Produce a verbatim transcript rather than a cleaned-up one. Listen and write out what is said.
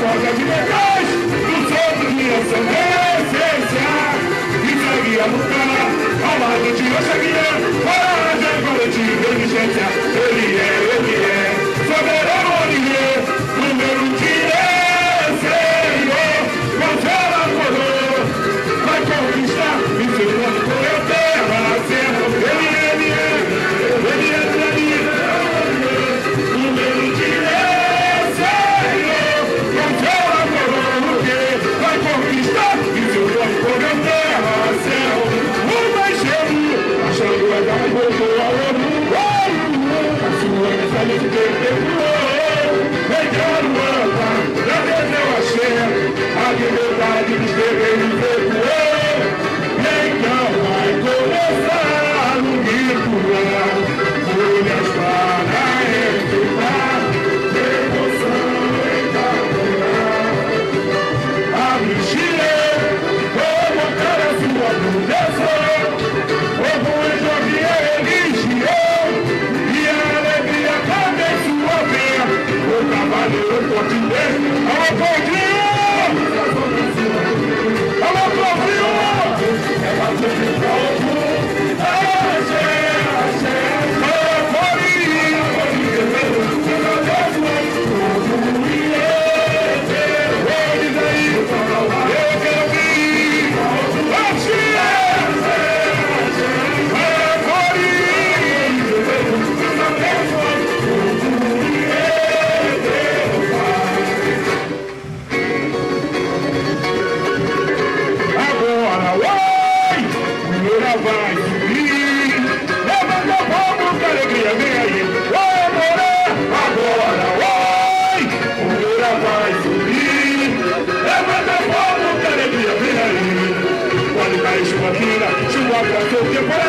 roda de legais, do centro de ação essência, e segue a lutar, ao lado de Oxaguié, coragem, valente, inteligência, ele é, ele é, soberano Olivier, número de Senhor, Gonçalo coroa, vai conquistar, e seu plano por a terra, serra, ele é, ele é, ele é, ele é, número de Senhor, Gonçalo coroa, vai conquistar, e seu plano por a terra, serra, o mais cheio, achando a dar um pouco ao ouro, a sua mensagem de perdoou, vem Luanda, da vez eu achei, a liberdade dos guerreiros recuou, então vai começar o ritual, folhas para entrar, devoção encarnar, abre o Chile, vou montar a sua proteção, o bom jovem é religião, e a alegria também sua fé, o cavaleiro português, alô Claudinho! Alô Claudinho! É bater de fogo, axé, axé, alô Claudinho! Eles aí, eu quero vir! Axé! Agora, oi! Primeira vai subir, levanta a palma que a alegria vem aí. Oi, Moré! Agora, oi! Primeira vai subir, levanta a palma que a alegria vem aí. Pode cair chuva fina, chuva pra seu tempo.